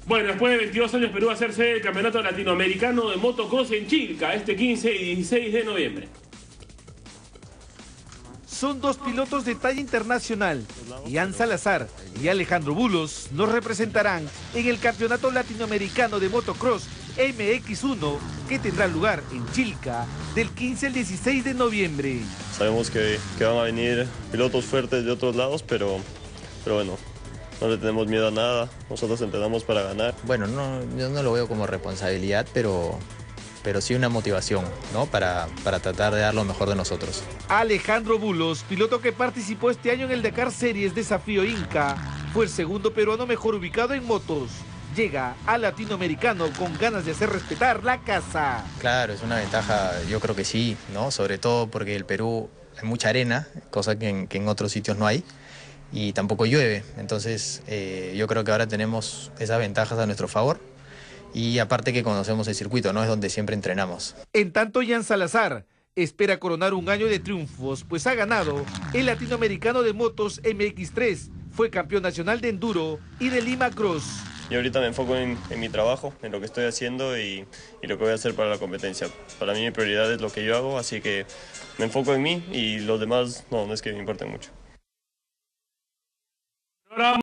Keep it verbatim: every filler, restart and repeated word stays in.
Bueno, después de veintidós años Perú va a ser sede del Campeonato Latinoamericano de Motocross en Chilca, este quince y dieciséis de noviembre. Son dos pilotos de talla internacional. Ian Salazar y Alejandro Bulos nos representarán en el Campeonato Latinoamericano de Motocross M X uno, que tendrá lugar en Chilca del quince al dieciséis de noviembre. Sabemos que, que van a venir pilotos fuertes de otros lados, pero, pero bueno, no le tenemos miedo a nada. Nosotros entrenamos para ganar. Bueno, no, yo no lo veo como responsabilidad, pero, pero sí una motivación, ¿no? Para, para tratar de dar lo mejor de nosotros. Alejandro Bulos, piloto que participó este año en el Dakar Series Desafío Inca, fue el segundo peruano mejor ubicado en motos. Llega al latinoamericano con ganas de hacer respetar la casa. Claro, es una ventaja, yo creo que sí, ¿no? Sobre todo porque el Perú hay mucha arena, cosa que en, que en otros sitios no hay, y tampoco llueve. Entonces, eh, yo creo que ahora tenemos esas ventajas a nuestro favor. Y aparte que conocemos el circuito, ¿no? Es donde siempre entrenamos. En tanto, Ian Salazar espera coronar un año de triunfos, pues ha ganado el Latinoamericano de Motos M X tres, fue campeón nacional de Enduro y de Lima Cross. Y ahorita me enfoco en, en mi trabajo, en lo que estoy haciendo y, y lo que voy a hacer para la competencia. Para mí mi prioridad es lo que yo hago, así que me enfoco en mí y los demás no, no es que me importen mucho.